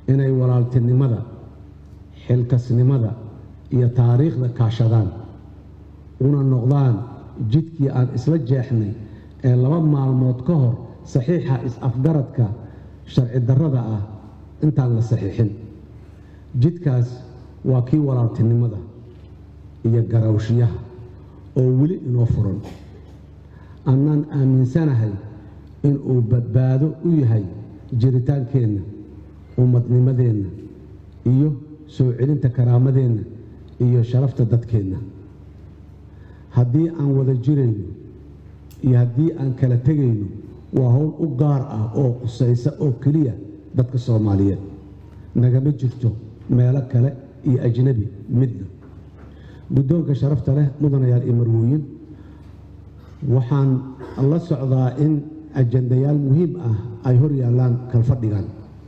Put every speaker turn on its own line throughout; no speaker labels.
inay walaaltinimada xilkasnimada iyo taariikhda kaashadaan una noqdaan jidkii aan isla jeexnay ee 2 maalmood ka hor saxiixa is-afgaradka sharci darrada ah intaan la saxiixin jidkaas waa kii walaaltinimada iyo garawshiyaha oo weli inoo furan annaan aaminsanahay in uu badbaado u yahay jiritaankeenna ummadnimadeenna iyo soo celinta karaamadeenna iyo sharafta dadkeenna haddii aan wada jirayno iyo haddii aan kala tegayno waa hawl u gaar ah oo qusaysa oo keliya dadka Soomaaliyeed nagama jirto meelo kale iyo ajnabi midna guddoonka sharafta leh mudanayaal iyo marwooyin waxaan la socdaa in ajandayaal muhiim ah ay hor yaalaan kalfadhigan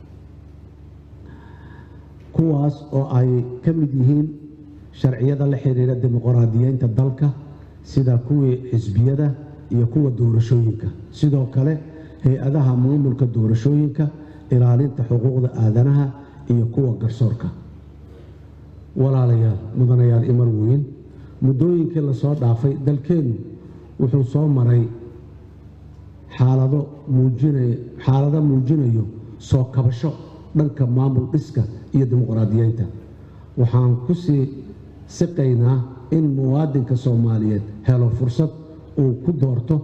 kuwaas oo ay ka mid yihiin sharciyada la xiriira dimuqraadiyeynta dalka sida kuwii xisbiyada iyo kuwa doorashooyinka sidoo kale hay-adaha maamulka doorashooyinka ilaalinta xuquuqda aadanaha iyo kuwa garsoorka walaalayaal mudanayaal iyo marwooyin muddooyinkii la soo dhaafay dalkeennu wuxuu soo maray xaalado muujinayo soo kabasho dhanka maamul dhiska iyo dimuqraadiyeynta waxaan ku sii siqaynaa in muwaadinka Soomaaliyeed helo fursad uu ku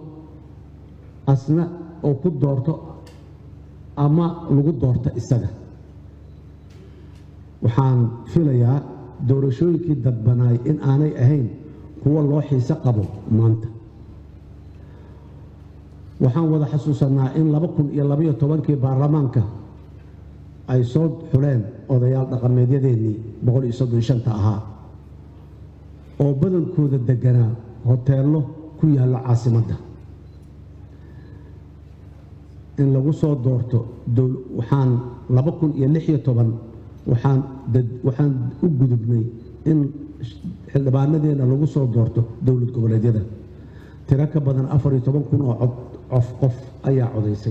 doorto ama lagu doorto isaga waxaan filayaa doorashooyinkii dadbanaay in aanay ahayn kuwa loo xiiso qabo maanta waxaan wada xasuusanaa in 2012 baarlamaanka ay soo xuleen odayaal dhaqameedyadeennii 135 ahaa oo badankooda deganaa hoteello ku yaalla caasimadda in lagu soo doorto waxaan 2016 waxaan u gudubnay in xildhibaanadeena lagu soo doorto dowlad goboleedyada tiro ka badan 14,000 oo qof ayaa codaysay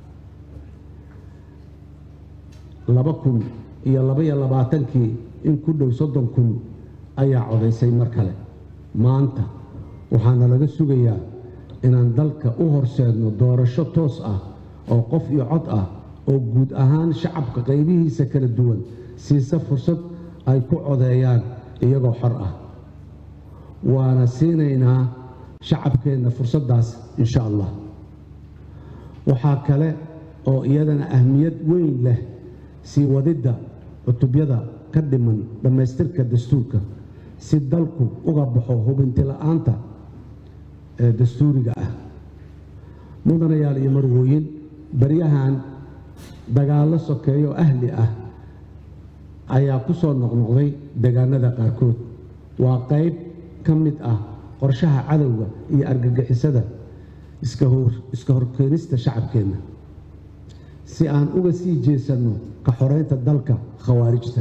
2022 in ku dhow 30,000 ayaa codaysay mar kale maanta waxaana laga sugayaa inaan dalka u horseedno doorasho toos ah oo qof iyo cod ah oo guud ahaan shacabka qaybihiisa kala duwan siisa fursad ay ku codeeyaan iyagoo xor ah waana siinaynaa shacabkeenna fursaddaas insha Allah waxaa kale oo iyadana ahmiyad weyn leh sii wadidda cutubyada ka dhiman dhammaystirka dastuurka si dalku uga baxo hubinti la'aanta ee dastuuriga ah mudanayaal iyo marwooyin baryahan dagaallo sokeeyo ahli ah ayaa ku soo noqnoqday deegaanada qaarkood waa qayb ka mid ah qorshaha cadowga iyo argagixisada iska horkeenista shacabkeenna si aan uga sii jeesanno ka xoreynta dalka khawaarijta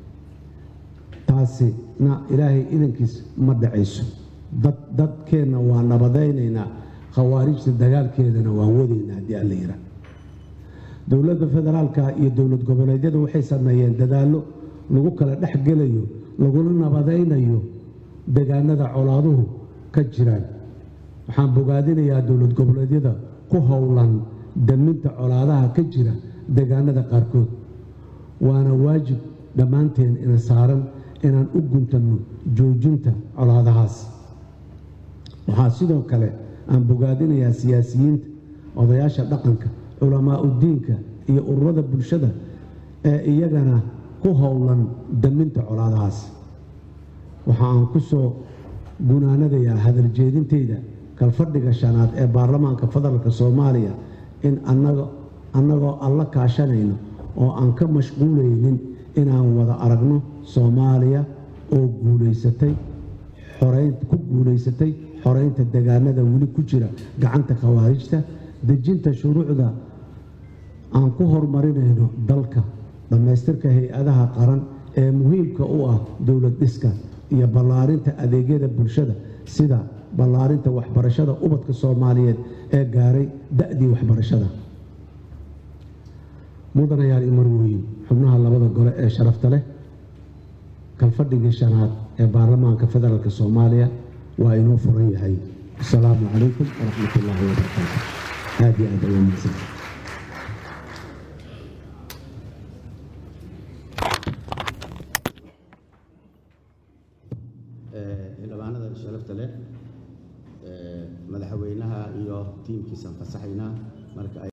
taasina ilaahay idankiis ma dhacayso dadkeenna waa nabadaynaynaa khawaarijta dagaalkeedana waan wadaynaa haddii alla yidhaah dowladda federaalka iyo dowlad goboleedyada waxay sameeyeen dadaallo lagu kala dhex gelayo laguna nabadaynayo deegaanada colaaduhu ka jiraan waxaan bogaadinayaa dowlad goboleedyada ku howlan daminta colaadaha ka jira deegaanada qaarkood waana waajib dhammaanteen ina saaran inaan u guntanno joojinta colaadahaas waxaa sidoo kale aan bogaadinayaa siyaasiyiinta odayaasha dhaqanka culamaa udiinka iyo ururada bulshada ee iyagana ku howlan daminta colaadahaas waxa aan ku soo gunaanadayaa hadal jeedintayda kalfadhiga shanaad ee baarlamaanka federaalka Soomaaliya in annagoo alla kaashanayno oo aan ka mashquulaynin inaan wada aragno Soomaaliya oo guulaysatay xoreynta deegaanada weli ku jira gacanta khawaarijta dejinta shuruucda aan ku horumarinayno dalka dhammaystirka hay-adaha qaran ee muhiimka u ah dowlad dhiska iyo ballaarinta adeegyada bulshada sida ballaarinta waxbarashada ubadka Soomaaliyeed ee gaaray da'dii waxbarashada mudanayaal iyo marwooyin xubnaha labada gole ee sharafta leh kalfadhigii shanaad ee baarlamaanka federaalka Soomaaliya waa inuu furan yahay. Assalaamu calaykum waraxmatullaahi wabarakaatuh. aad iyo aad ayaan mahadsan.
xildhibaanada sharafta leh madaxweynaha iyo tiimkiisa fasaxayna marka